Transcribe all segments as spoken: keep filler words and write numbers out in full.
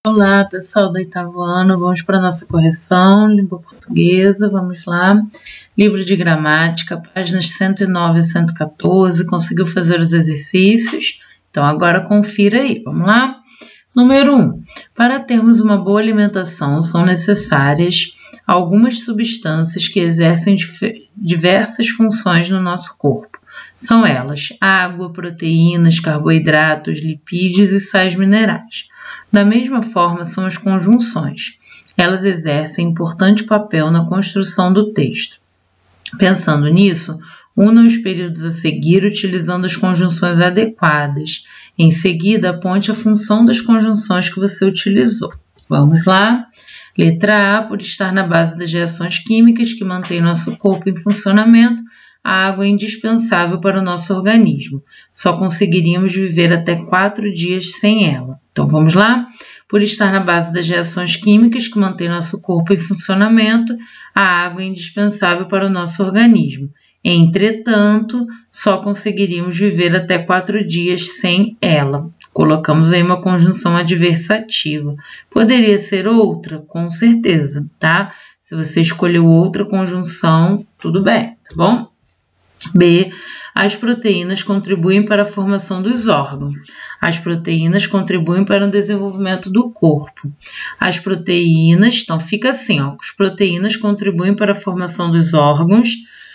Olá, pessoal do oitavo ano, vamos para a nossa correção, língua portuguesa, vamos lá. Livro de gramática, páginas cento e nove a cento e quatorze, conseguiu fazer os exercícios? Então agora confira aí, vamos lá? Número um. Para termos uma boa alimentação, são necessárias algumas substâncias que exercem diversas funções no nosso corpo. São elas: água, proteínas, carboidratos, lipídios e sais minerais. Da mesma forma, são as conjunções. Elas exercem importante papel na construção do texto. Pensando nisso, una os períodos a seguir utilizando as conjunções adequadas. Em seguida, aponte a função das conjunções que você utilizou. Vamos lá? Letra A, por estar na base das reações químicas que mantêm nosso corpo em funcionamento, a água é indispensável para o nosso organismo. Só conseguiríamos viver até quatro dias sem ela. Então, vamos lá? Por estar na base das reações químicas que mantêm nosso corpo em funcionamento, a água é indispensável para o nosso organismo. Entretanto, só conseguiríamos viver até quatro dias sem ela. Colocamos aí uma conjunção adversativa. Poderia ser outra? Com certeza, tá? Se você escolheu outra conjunção, tudo bem, tá bom? B. As proteínas contribuem para a formação dos órgãos. As proteínas contribuem para o desenvolvimento do corpo. As proteínas, então fica assim, ó, as proteínas contribuem para a formação dos órgãos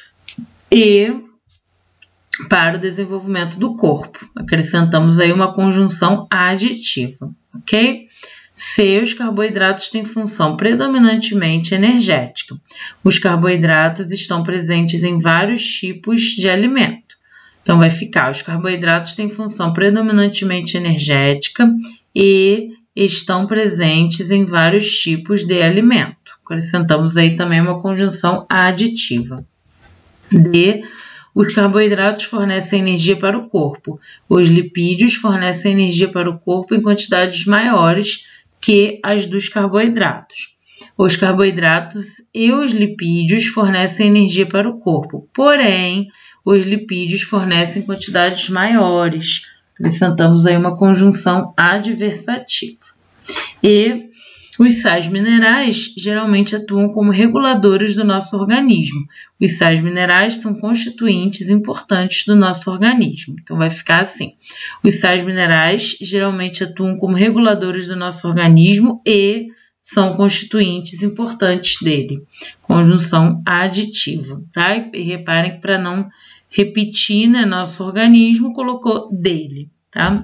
e para o desenvolvimento do corpo. Acrescentamos aí uma conjunção aditiva, ok? C. Os carboidratos têm função predominantemente energética. Os carboidratos estão presentes em vários tipos de alimento. Então, vai ficar: os carboidratos têm função predominantemente energética e estão presentes em vários tipos de alimento. Acrescentamos aí também uma conjunção aditiva. D. Os carboidratos fornecem energia para o corpo. Os lipídios fornecem energia para o corpo em quantidades maiores que as dos carboidratos. Os carboidratos e os lipídios fornecem energia para o corpo, porém, os lipídios fornecem quantidades maiores. Acrescentamos aí uma conjunção adversativa. E os sais minerais geralmente atuam como reguladores do nosso organismo. Os sais minerais são constituintes importantes do nosso organismo. Então, vai ficar assim: os sais minerais geralmente atuam como reguladores do nosso organismo e são constituintes importantes dele. Conjunção aditiva, tá? E reparem que para não repetir, né, nosso organismo colocou dele, tá?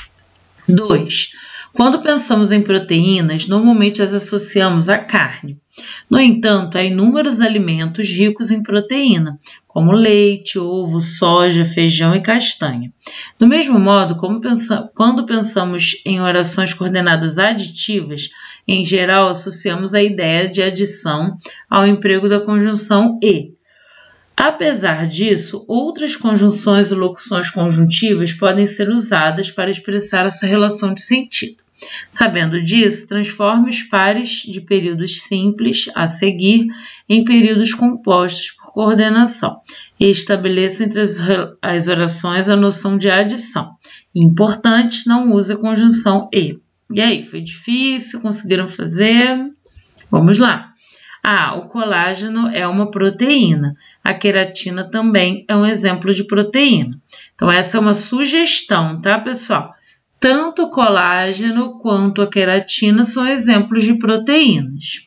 dois. Quando pensamos em proteínas, normalmente as associamos à carne. No entanto, há inúmeros alimentos ricos em proteína, como leite, ovo, soja, feijão e castanha. Do mesmo modo, como pensa, quando pensamos em orações coordenadas aditivas, em geral associamos a ideia de adição ao emprego da conjunção e. Apesar disso, outras conjunções e locuções conjuntivas podem ser usadas para expressar essa relação de sentido. Sabendo disso, transforme os pares de períodos simples a seguir em períodos compostos por coordenação e estabeleça entre as, as orações a noção de adição. Importante, não use a conjunção e. E aí, foi difícil? Conseguiram fazer? Vamos lá. Ah, o colágeno é uma proteína. A queratina também é um exemplo de proteína. Então, essa é uma sugestão, tá, pessoal? Tanto o colágeno quanto a queratina são exemplos de proteínas.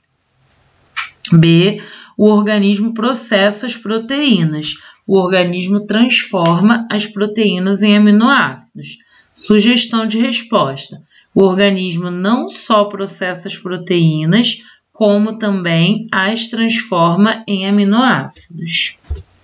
B. O organismo processa as proteínas. O organismo transforma as proteínas em aminoácidos. Sugestão de resposta: o organismo não só processa as proteínas, como também as transforma em aminoácidos.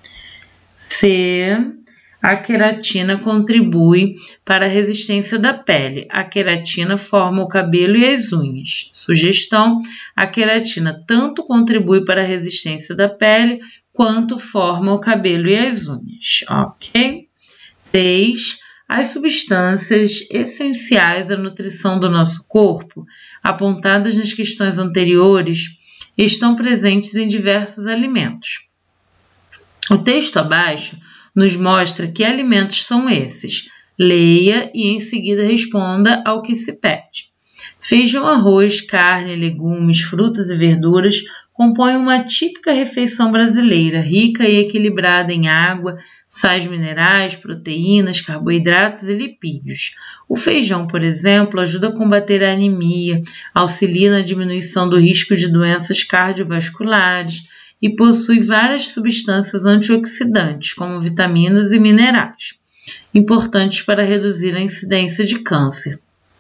C. A queratina contribui para a resistência da pele. A queratina forma o cabelo e as unhas. Sugestão: a queratina tanto contribui para a resistência da pele, quanto forma o cabelo e as unhas. Ok? três. As substâncias essenciais à nutrição do nosso corpo, apontadas nas questões anteriores, estão presentes em diversos alimentos. O texto abaixo nos mostra que alimentos são esses. Leia e em seguida responda ao que se pede. Feijão, arroz, carne, legumes, frutas e verduras compõem uma típica refeição brasileira, rica e equilibrada em água, sais minerais, proteínas, carboidratos e lipídios. O feijão, por exemplo, ajuda a combater a anemia, auxilia na diminuição do risco de doenças cardiovasculares e possui várias substâncias antioxidantes, como vitaminas e minerais, importantes para reduzir a incidência de câncer.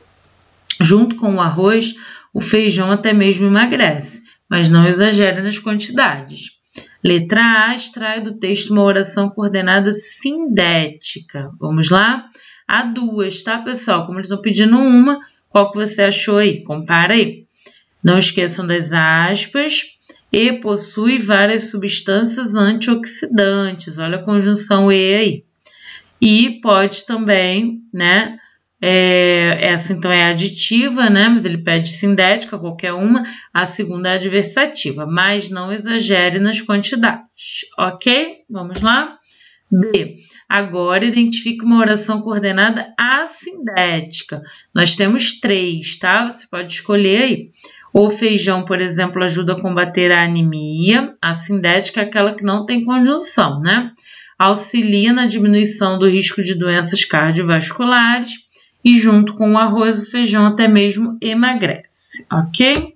Junto com o arroz, o feijão até mesmo emagrece, mas não exagere nas quantidades. Letra A, extrai do texto uma oração coordenada sindética. Vamos lá? Há duas, tá, pessoal? Como eles estão pedindo uma, qual que você achou aí? Compara aí. Não esqueçam das aspas. E possui várias substâncias antioxidantes. Olha a conjunção E aí. E pode também, né? É, essa então é aditiva, né? Mas ele pede sintética, qualquer uma. A segunda é adversativa, mas não exagere nas quantidades, ok? Vamos lá? B. Agora identifique uma oração coordenada assindética. Nós temos três, tá? Você pode escolher aí. O feijão, por exemplo, ajuda a combater a anemia. A assindética é aquela que não tem conjunção, né? Auxilia na diminuição do risco de doenças cardiovasculares. E junto com o arroz, o feijão até mesmo emagrece, ok?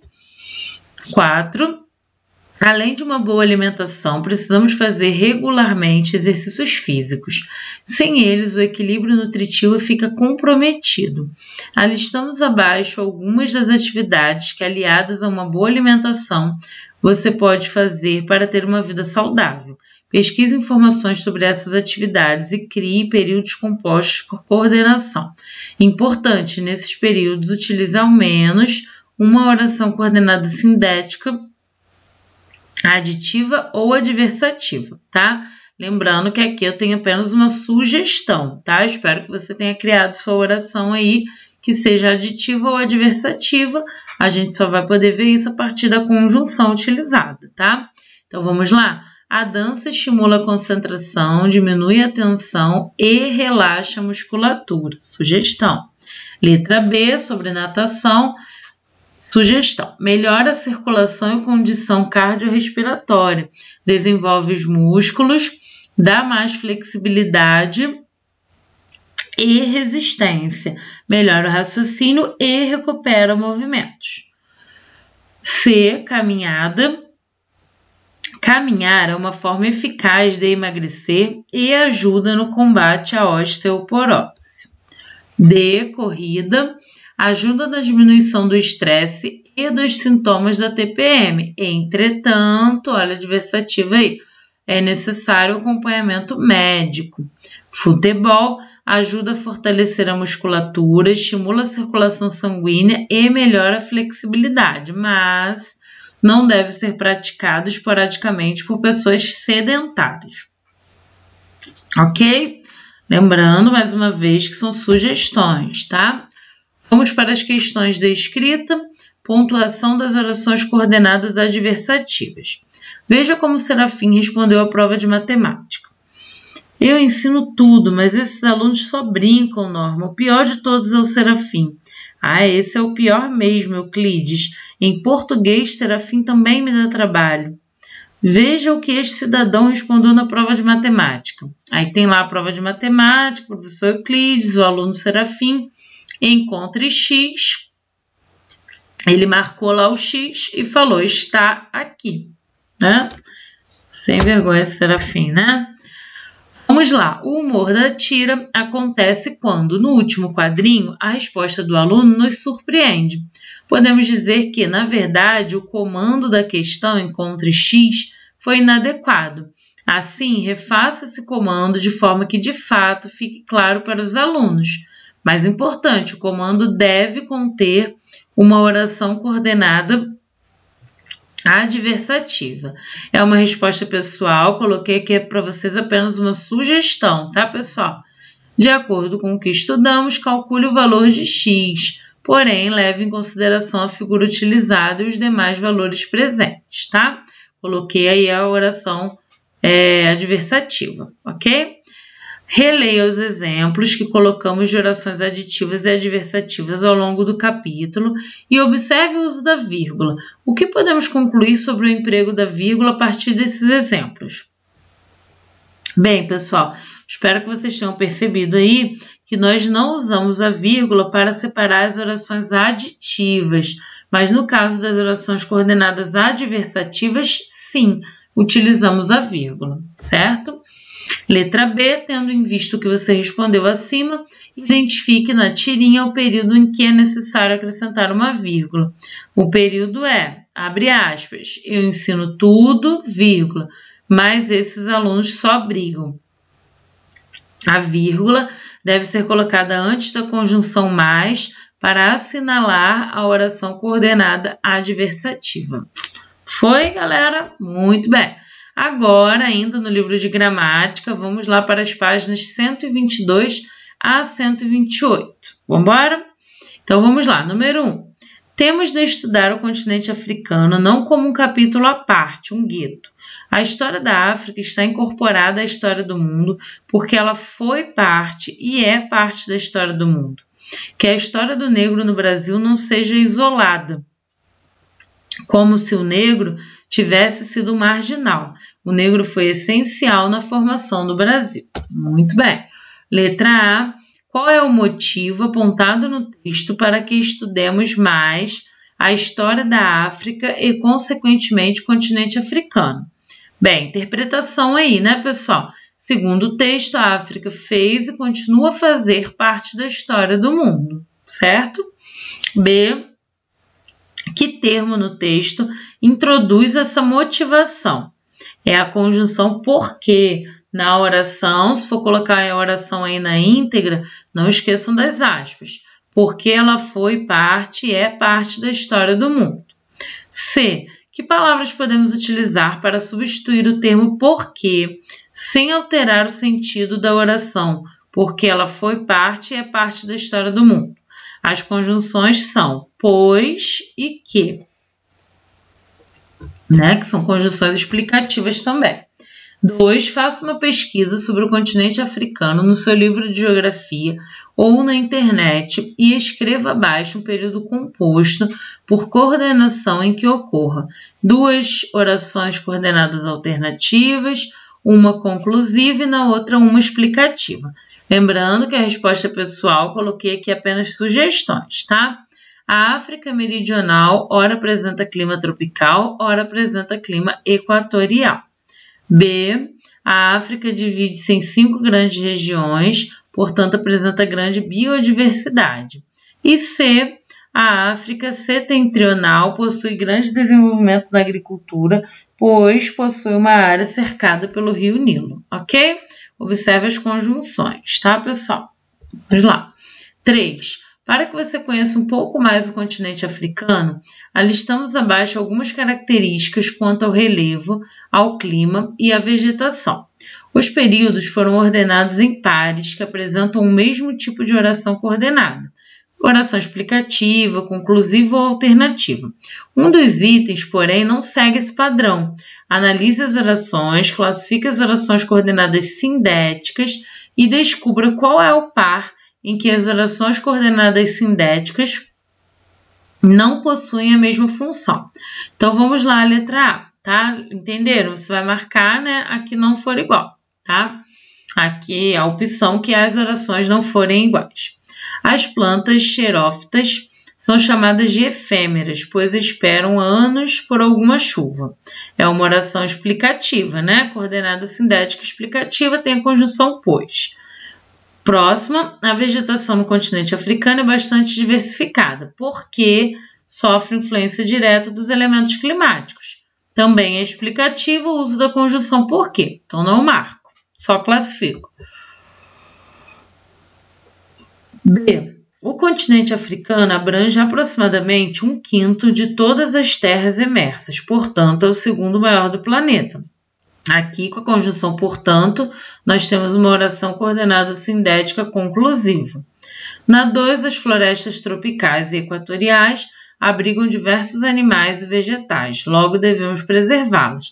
quatro. Além de uma boa alimentação, precisamos fazer regularmente exercícios físicos. Sem eles, o equilíbrio nutritivo fica comprometido. Alistamos abaixo algumas das atividades que, aliadas a uma boa alimentação, você pode fazer para ter uma vida saudável. Pesquise informações sobre essas atividades e crie períodos compostos por coordenação. Importante, nesses períodos, utilize ao menos uma oração coordenada sindética, aditiva ou adversativa, tá? Lembrando que aqui eu tenho apenas uma sugestão, tá? Espero que você tenha criado sua oração aí, que seja aditiva ou adversativa. A gente só vai poder ver isso a partir da conjunção utilizada, tá? Então, vamos lá? A dança estimula a concentração, diminui a tensão e relaxa a musculatura. Sugestão. Letra B, sobre natação. Sugestão. Melhora a circulação e condição cardiorrespiratória. Desenvolve os músculos, dá mais flexibilidade e resistência. Melhora o raciocínio e recupera movimentos. C, caminhada. Caminhar é uma forma eficaz de emagrecer e ajuda no combate à osteoporose. D, corrida. Ajuda na diminuição do estresse e dos sintomas da T P M. Entretanto, olha a adversativa aí, é necessário acompanhamento médico. Futebol ajuda a fortalecer a musculatura, estimula a circulação sanguínea e melhora a flexibilidade, mas não deve ser praticado esporadicamente por pessoas sedentárias. Ok? Lembrando, mais uma vez, que são sugestões, tá? Vamos para as questões da escrita. Pontuação das orações coordenadas adversativas. Veja como Serafim respondeu à prova de matemática. Eu ensino tudo, mas esses alunos só brincam, Norma. O pior de todos é o Serafim. Ah, esse é o pior mesmo, Euclides. Em português, Serafim também me dá trabalho. Veja o que este cidadão respondeu na prova de matemática. Aí tem lá a prova de matemática, o professor Euclides, o aluno Serafim. Encontre X. Ele marcou lá o X e falou, está aqui, né? Sem vergonha, Serafim, né? Vamos lá. O humor da tira acontece quando, no último quadrinho, a resposta do aluno nos surpreende. Podemos dizer que, na verdade, o comando da questão encontre X foi inadequado. Assim, refaça esse comando de forma que, de fato, fique claro para os alunos. Mais importante, o comando deve conter uma oração coordenada adversativa. É uma resposta pessoal, coloquei aqui para vocês apenas uma sugestão, tá, pessoal? De acordo com o que estudamos, calcule o valor de X, porém, leve em consideração a figura utilizada e os demais valores presentes, tá? Coloquei aí a oração é, adversativa, ok? Releia os exemplos que colocamos de orações aditivas e adversativas ao longo do capítulo e observe o uso da vírgula. O que podemos concluir sobre o emprego da vírgula a partir desses exemplos? Bem, pessoal, espero que vocês tenham percebido aí que nós não usamos a vírgula para separar as orações aditivas, mas no caso das orações coordenadas adversativas, sim, utilizamos a vírgula, certo? Letra B, tendo em vista o que você respondeu acima, identifique na tirinha o período em que é necessário acrescentar uma vírgula. O período é, abre aspas, eu ensino tudo, vírgula, mas esses alunos só brigam. A vírgula deve ser colocada antes da conjunção mais para assinalar a oração coordenada adversativa. Foi, galera? Muito bem. Agora, ainda no livro de gramática, vamos lá para as páginas cento e vinte e dois a cento e vinte e oito. Vamos embora? Então, vamos lá. Número um. Temos de estudar o continente africano não como um capítulo à parte, um gueto. A história da África está incorporada à história do mundo porque ela foi parte e é parte da história do mundo. Que a história do negro no Brasil não seja isolada, como se o negro tivesse sido marginal. O negro foi essencial na formação do Brasil. Muito bem. Letra A. Qual é o motivo apontado no texto para que estudemos mais a história da África e, consequentemente, o continente africano? Bem, interpretação aí, né, pessoal? Segundo o texto, a África fez e continua a fazer parte da história do mundo, certo? B. Que termo no texto introduz essa motivação? É a conjunção porque. Na oração, se for colocar a oração aí na íntegra, não esqueçam das aspas. Porque ela foi parte e é parte da história do mundo. C. Que palavras podemos utilizar para substituir o termo porque, sem alterar o sentido da oração? Porque ela foi parte e é parte da história do mundo. As conjunções são pois e que, né? Que são conjunções explicativas também. dois. Faça uma pesquisa sobre o continente africano no seu livro de geografia ou na internet e escreva abaixo um período composto por coordenação em que ocorra duas orações coordenadas alternativas, uma conclusiva e na outra uma explicativa. Lembrando que a resposta pessoal coloquei aqui apenas sugestões, tá? A África Meridional ora apresenta clima tropical, ora apresenta clima equatorial. B. A África divide-se em cinco grandes regiões, portanto apresenta grande biodiversidade. E C. A África setentrional possui grande desenvolvimento na agricultura, pois possui uma área cercada pelo rio Nilo, ok? Observe as conjunções, tá, pessoal? Vamos lá. três. Para que você conheça um pouco mais o continente africano, alistamos abaixo algumas características quanto ao relevo, ao clima e à vegetação. Os períodos foram ordenados em pares que apresentam o mesmo tipo de oração coordenada. Oração explicativa, conclusiva ou alternativa. Um dos itens, porém, não segue esse padrão. Analise as orações, classifique as orações coordenadas sindéticas e descubra qual é o par em que as orações coordenadas sindéticas não possuem a mesma função. Então, vamos lá, a letra A, tá? Entenderam? Você vai marcar, né, a que não for igual, tá? Aqui a opção que as orações não forem iguais. As plantas xerófitas são chamadas de efêmeras, pois esperam anos por alguma chuva. É uma oração explicativa, né? Coordenada sindética explicativa tem a conjunção pois. Próxima, a vegetação no continente africano é bastante diversificada, porque sofre influência direta dos elementos climáticos. Também é explicativo o uso da conjunção porque, então não marco, só classifico. B. O continente africano abrange aproximadamente um quinto de todas as terras emersas, portanto é o segundo maior do planeta. Aqui, com a conjunção portanto, nós temos uma oração coordenada sindética conclusiva. Na dois, as florestas tropicais e equatoriais abrigam diversos animais e vegetais, logo devemos preservá-las.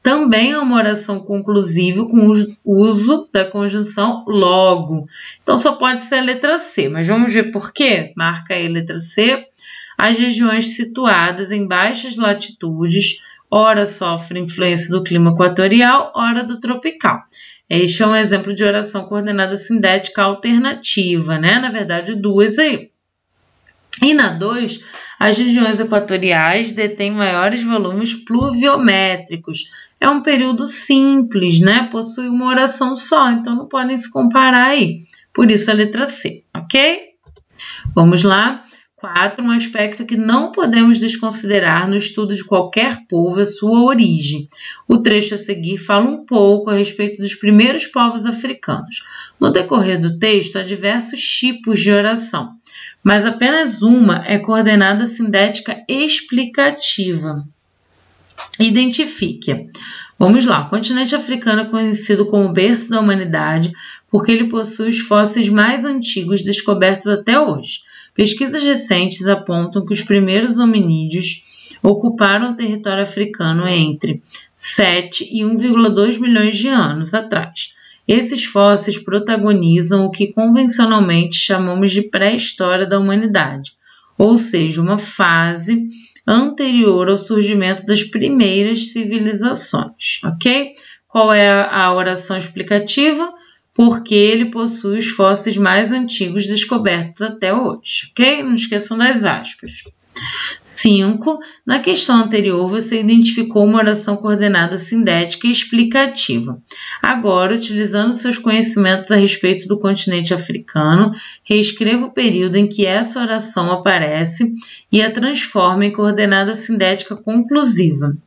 também é uma oração conclusiva com o uso da conjunção logo. Então, só pode ser a letra C, mas vamos ver por quê? Marca aí a letra C. As regiões situadas em baixas latitudes, ora sofrem influência do clima equatorial, ora do tropical. Este é um exemplo de oração coordenada sindética alternativa, né? Na verdade, duas aí. E na dois, as regiões equatoriais detêm maiores volumes pluviométricos. É um período simples, né? Possui uma oração só, então não podem se comparar aí. Por isso a letra C, ok? Vamos lá. quatro. Um aspecto que não podemos desconsiderar no estudo de qualquer povo é sua origem. O trecho a seguir fala um pouco a respeito dos primeiros povos africanos. No decorrer do texto, há diversos tipos de oração, mas apenas uma é coordenada sindética explicativa. Identifique-a. Vamos lá. O continente africano é conhecido como berço da humanidade porque ele possui os fósseis mais antigos descobertos até hoje. Pesquisas recentes apontam que os primeiros hominídeos ocuparam o território africano entre sete e um vírgula dois milhões de anos atrás. Esses fósseis protagonizam o que convencionalmente chamamos de pré-história da humanidade, ou seja, uma fase anterior ao surgimento das primeiras civilizações, ok? Qual é a oração explicativa? Porque ele possui os fósseis mais antigos descobertos até hoje, ok? Não esqueçam das aspas. cinco. Na questão anterior, você identificou uma oração coordenada sindética e explicativa. Agora, utilizando seus conhecimentos a respeito do continente africano, reescreva o período em que essa oração aparece e a transforme em coordenada sindética conclusiva.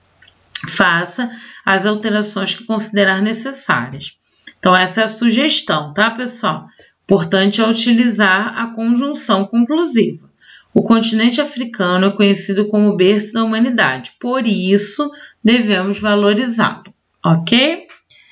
Faça as alterações que considerar necessárias. Então, essa é a sugestão, tá, pessoal? Importante é utilizar a conjunção conclusiva. O continente africano é conhecido como o berço da humanidade, por isso devemos valorizá-lo, ok?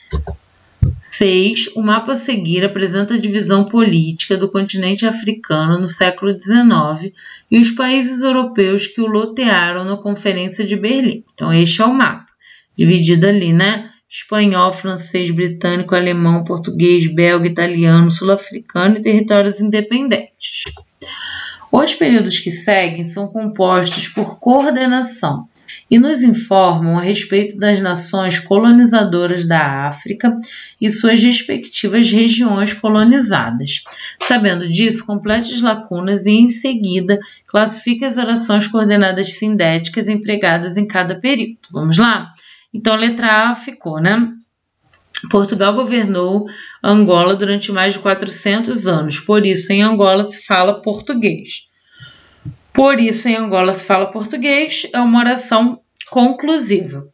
seis. O mapa a seguir apresenta a divisão política do continente africano no século dezenove e os países europeus que o lotearam na Conferência de Berlim. Então, este é o mapa, dividido ali, né? Espanhol, francês, britânico, alemão, português, belga, italiano, sul-africano e territórios independentes. Os períodos que seguem são compostos por coordenação e nos informam a respeito das nações colonizadoras da África e suas respectivas regiões colonizadas. Sabendo disso, complete as lacunas e, em seguida, classifique as orações coordenadas sindéticas empregadas em cada período. Vamos lá? Então, a letra A ficou, né? Portugal governou Angola durante mais de quatrocentos anos, por isso em Angola se fala português. Por isso em Angola se fala português, é uma oração conclusiva,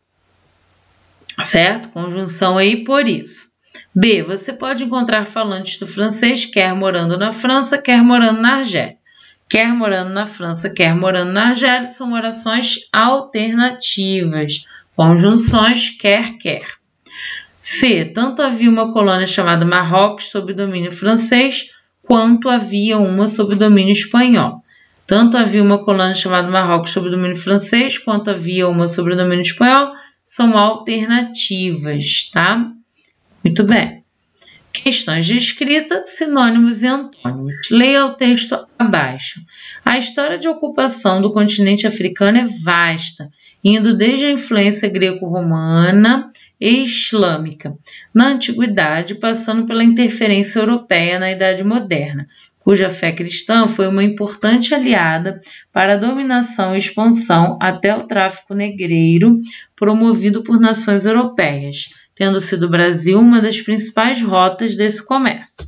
certo? Conjunção aí, por isso. B. Você pode encontrar falantes do francês, quer morando na França, quer morando na Argélia. Quer morando na França, quer morando na Argélia, são orações alternativas. Conjunções quer, quer. C. Tanto havia uma colônia chamada Marrocos sob domínio francês, quanto havia uma sob domínio espanhol. Tanto havia uma colônia chamada Marrocos sob domínio francês, quanto havia uma sob domínio espanhol, são alternativas, tá? Muito bem. Questões de escrita, sinônimos e antônimos. Leia o texto abaixo. A história de ocupação do continente africano é vasta, indo desde a influência greco-romana e islâmica na antiguidade, passando pela interferência europeia na Idade Moderna, cuja fé cristã foi uma importante aliada para a dominação e expansão até o tráfico negreiro promovido por nações europeias, tendo sido o Brasil uma das principais rotas desse comércio.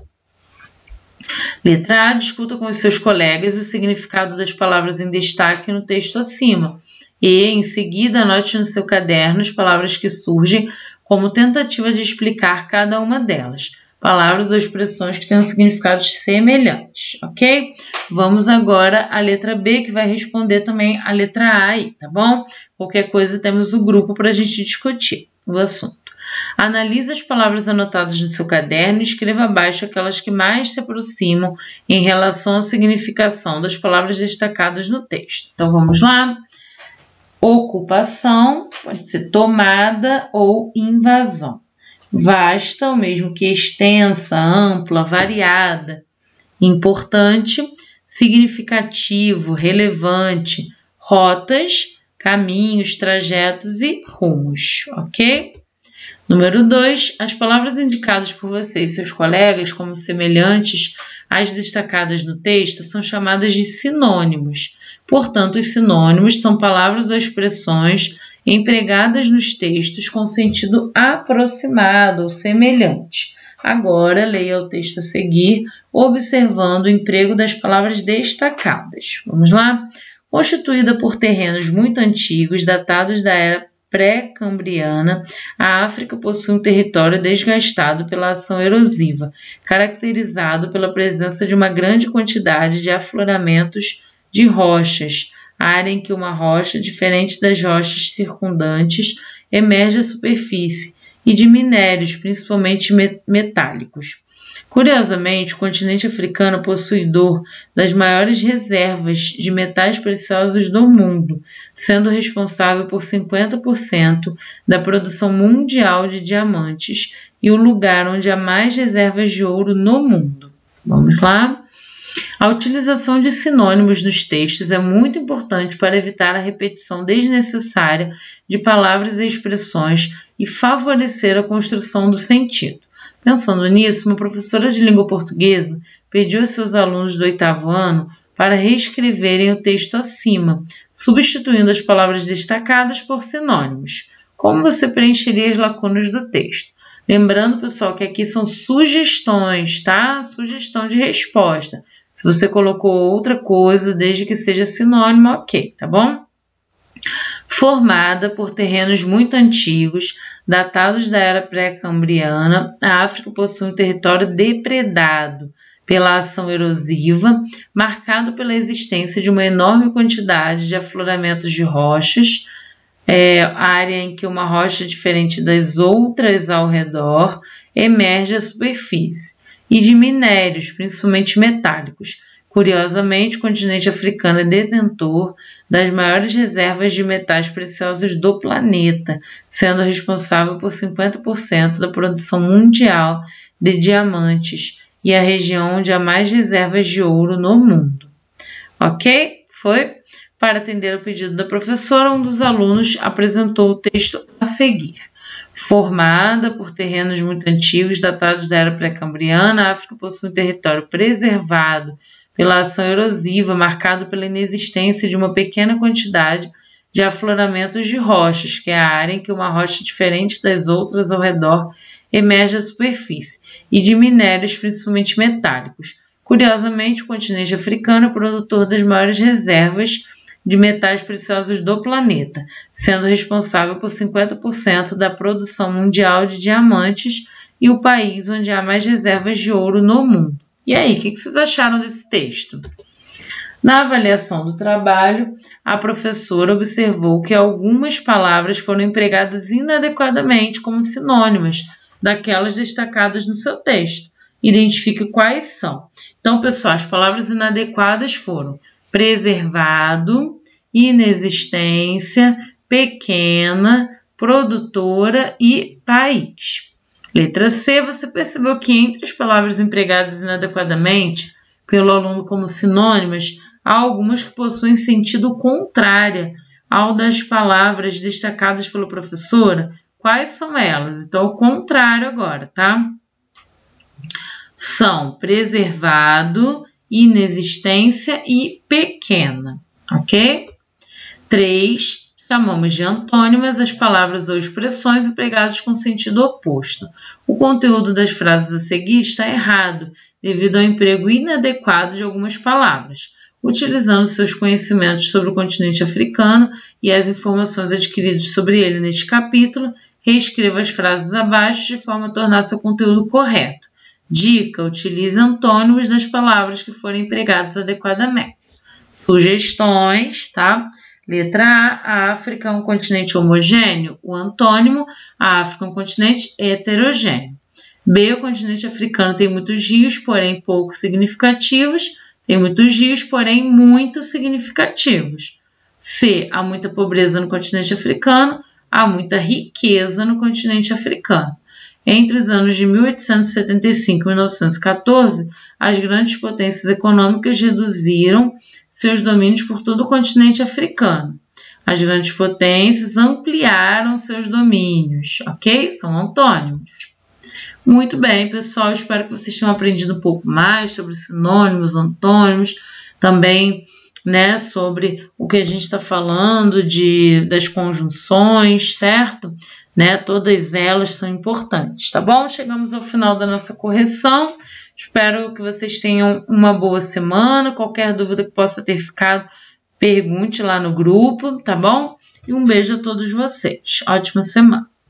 Letra A. Discuta com os seus colegas o significado das palavras em destaque no texto acima. E, em seguida, anote no seu caderno as palavras que surgem como tentativa de explicar cada uma delas. Palavras ou expressões que tenham significados semelhantes, ok? Vamos agora à letra B, que vai responder também a letra A aí, tá bom? Qualquer coisa, temos o grupo para a gente discutir o assunto. Analise as palavras anotadas no seu caderno e escreva abaixo aquelas que mais se aproximam em relação à significação das palavras destacadas no texto. Então, vamos lá? Ocupação pode ser tomada ou invasão. Vasta, o mesmo que extensa, ampla, variada. Importante, significativo, relevante. Rotas, caminhos, trajetos e rumos, ok? Número dois, as palavras indicadas por você e seus colegas como semelhantes às destacadas no texto são chamadas de sinônimos. Portanto, os sinônimos são palavras ou expressões empregadas nos textos com sentido aproximado ou semelhante. Agora, leia o texto a seguir, observando o emprego das palavras destacadas. Vamos lá? Constituída por terrenos muito antigos, datados da era pré-cambriana, a África possui um território desgastado pela ação erosiva, caracterizado pela presença de uma grande quantidade de afloramentos de rochas, área em que uma rocha, diferente das rochas circundantes, emerge à superfície, e de minérios, principalmente metálicos. Curiosamente, o continente africano, possuidor das maiores reservas de metais preciosos do mundo, sendo responsável por cinquenta por cento da produção mundial de diamantes e o lugar onde há mais reservas de ouro no mundo. Vamos lá? A utilização de sinônimos nos textos é muito importante para evitar a repetição desnecessária de palavras e expressões e favorecer a construção do sentido. Pensando nisso, uma professora de língua portuguesa pediu a seus alunos do oitavo ano para reescreverem o texto acima, substituindo as palavras destacadas por sinônimos. Como você preencheria as lacunas do texto? Lembrando, pessoal, que aqui são sugestões, tá? Sugestão de resposta. Se você colocou outra coisa, desde que seja sinônimo, ok, tá bom? Formada por terrenos muito antigos, datados da era pré-cambriana, a África possui um território depredado pela ação erosiva, marcado pela existência de uma enorme quantidade de afloramentos de rochas, é, área em que uma rocha diferente das outras ao redor emerge à superfície, e de minérios, principalmente metálicos. Curiosamente, o continente africano é detentor das maiores reservas de metais preciosos do planeta, sendo responsável por cinquenta por cento da produção mundial de diamantes e a região onde há mais reservas de ouro no mundo. Ok? Foi? Para atender ao pedido da professora, um dos alunos apresentou o texto a seguir. Formada por terrenos muito antigos, datados da era pré-cambriana, a África possui um território preservado pela ação erosiva, marcado pela inexistência de uma pequena quantidade de afloramentos de rochas, que é a área em que uma rocha diferente das outras ao redor emerge à superfície, e de minérios, principalmente metálicos. Curiosamente, o continente africano é produtor das maiores reservas de metais preciosos do planeta, sendo responsável por cinquenta por cento da produção mundial de diamantes e o país onde há mais reservas de ouro no mundo. E aí, o que vocês acharam desse texto? Na avaliação do trabalho, a professora observou que algumas palavras foram empregadas inadequadamente como sinônimas daquelas destacadas no seu texto. Identifique quais são. Então, pessoal, as palavras inadequadas foram preservado, inexistência, pequena, produtora e país. Letra C, você percebeu que entre as palavras empregadas inadequadamente pelo aluno como sinônimas, há algumas que possuem sentido contrário ao das palavras destacadas pela professora. Quais são elas? Então, o contrário agora, tá? São preservado, inexistência e pequena, ok? três. Chamamos de antônimas as palavras ou expressões empregadas com sentido oposto. O conteúdo das frases a seguir está errado, devido ao emprego inadequado de algumas palavras. Utilizando seus conhecimentos sobre o continente africano e as informações adquiridas sobre ele neste capítulo, reescreva as frases abaixo de forma a tornar seu conteúdo correto. Dica: utilize antônimos das palavras que forem empregadas adequadamente. Sugestões, tá? Letra A, a África é um continente homogêneo. O antônimo, a África é um continente heterogêneo. B, o continente africano tem muitos rios, porém pouco significativos. Tem muitos rios, porém muito significativos. C. Há muita pobreza no continente africano. Há muita riqueza no continente africano. Entre os anos de mil oitocentos e setenta e cinco e mil novecentos e quatorze, as grandes potências econômicas reduziram seus domínios por todo o continente africano. As grandes potências ampliaram seus domínios, ok? São antônimos. Muito bem, pessoal, espero que vocês tenham aprendido um pouco mais sobre sinônimos, antônimos, também, né, sobre o que a gente está falando de, das conjunções, certo? Né, todas elas são importantes, tá bom? Chegamos ao final da nossa correção. Espero que vocês tenham uma boa semana. Qualquer dúvida que possa ter ficado, pergunte lá no grupo, tá bom? E um beijo a todos vocês. Ótima semana.